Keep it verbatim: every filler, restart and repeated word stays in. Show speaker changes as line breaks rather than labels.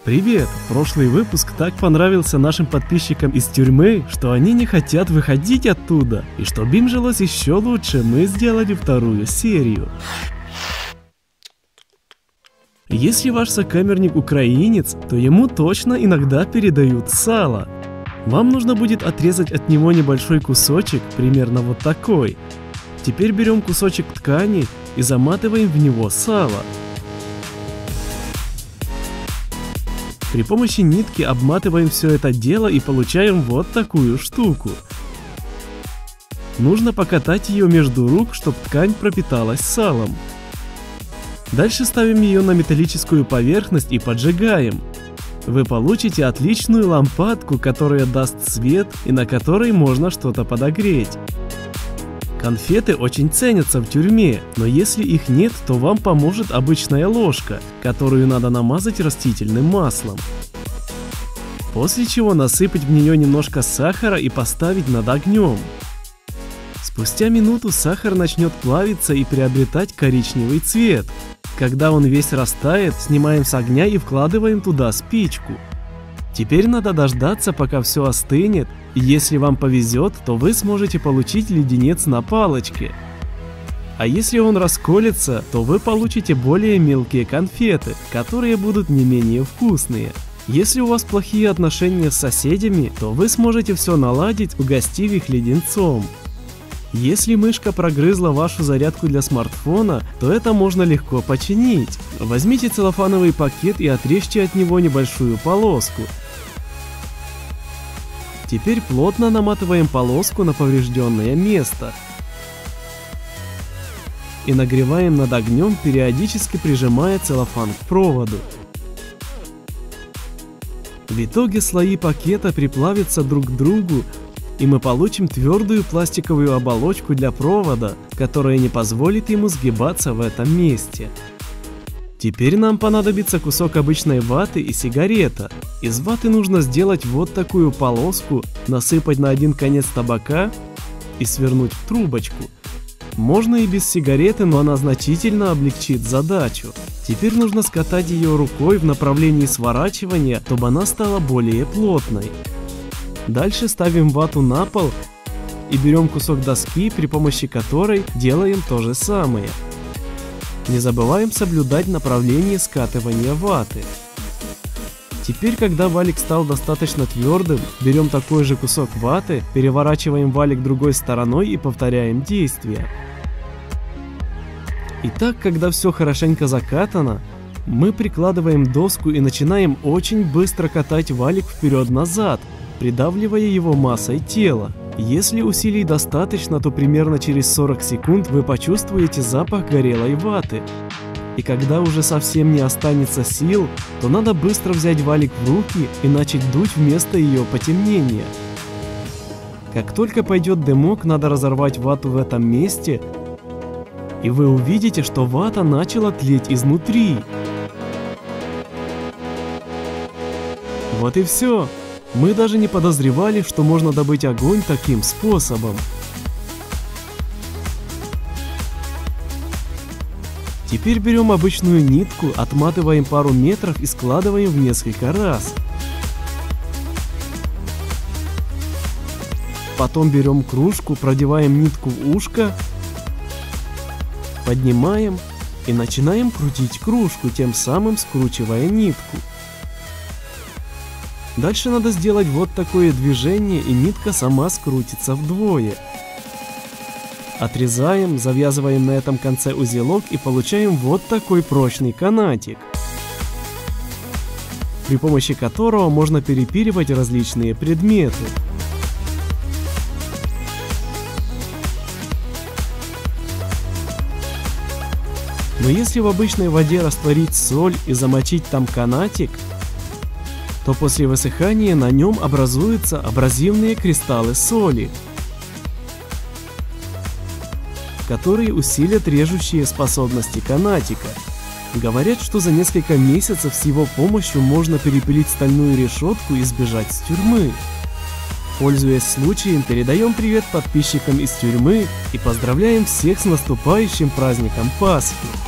Привет! Прошлый выпуск так понравился нашим подписчикам из тюрьмы, что они не хотят выходить оттуда. И чтобы им жилось еще лучше, мы сделали вторую серию. Если ваш сокамерник украинец, то ему точно иногда передают сало. Вам нужно будет отрезать от него небольшой кусочек, примерно вот такой. Теперь берем кусочек ткани и заматываем в него сало. При помощи нитки обматываем все это дело и получаем вот такую штуку. Нужно покатать ее между рук, чтобы ткань пропиталась салом. Дальше ставим ее на металлическую поверхность и поджигаем. Вы получите отличную лампадку, которая даст свет и на которой можно что-то подогреть. Конфеты очень ценятся в тюрьме, но если их нет, то вам поможет обычная ложка, которую надо намазать растительным маслом. После чего насыпать в нее немножко сахара и поставить над огнем. Спустя минуту сахар начнет плавиться и приобретать коричневый цвет. Когда он весь растает, снимаем с огня и вкладываем туда спичку. Теперь надо дождаться, пока все остынет, и если вам повезет, то вы сможете получить леденец на палочке. А если он расколется, то вы получите более мелкие конфеты, которые будут не менее вкусные. Если у вас плохие отношения с соседями, то вы сможете все наладить, угостив их леденцом. Если мышка прогрызла вашу зарядку для смартфона, то это можно легко починить. Возьмите целлофановый пакет и отрежьте от него небольшую полоску. Теперь плотно наматываем полоску на поврежденное место. И нагреваем над огнем, периодически прижимая целлофан к проводу. В итоге слои пакета приплавятся друг к другу, и мы получим твердую пластиковую оболочку для провода, которая не позволит ему сгибаться в этом месте. Теперь нам понадобится кусок обычной ваты и сигарета. Из ваты нужно сделать вот такую полоску, насыпать на один конец табака и свернуть в трубочку. Можно и без сигареты, но она значительно облегчит задачу. Теперь нужно скатать ее рукой в направлении сворачивания, чтобы она стала более плотной. Дальше ставим вату на пол и берем кусок доски, при помощи которой делаем то же самое. Не забываем соблюдать направление скатывания ваты. Теперь, когда валик стал достаточно твердым, берем такой же кусок ваты, переворачиваем валик другой стороной и повторяем действие. Итак, когда все хорошенько закатано, мы прикладываем доску и начинаем очень быстро катать валик вперед-назад, придавливая его массой тела. Если усилий достаточно, то примерно через сорок секунд вы почувствуете запах горелой ваты. И когда уже совсем не останется сил, то надо быстро взять валик в руки и начать дуть вместо ее потемнения. Как только пойдет дымок, надо разорвать вату в этом месте, и вы увидите, что вата начала тлеть изнутри. Вот и все. Мы даже не подозревали, что можно добыть огонь таким способом. Теперь берем обычную нитку, отматываем пару метров и складываем в несколько раз. Потом берем кружку, продеваем нитку в ушко, поднимаем и начинаем крутить кружку, тем самым скручивая нитку. Дальше надо сделать вот такое движение, и нитка сама скрутится вдвое. Отрезаем, завязываем на этом конце узелок и получаем вот такой прочный канатик, при помощи которого можно перепиливать различные предметы. Но если в обычной воде растворить соль и замочить там канатик, то после высыхания на нем образуются абразивные кристаллы соли, которые усилят режущие способности канатика. Говорят, что за несколько месяцев с его помощью можно перепилить стальную решетку и сбежать с тюрьмы. Пользуясь случаем, передаем привет подписчикам из тюрьмы и поздравляем всех с наступающим праздником Пасхи.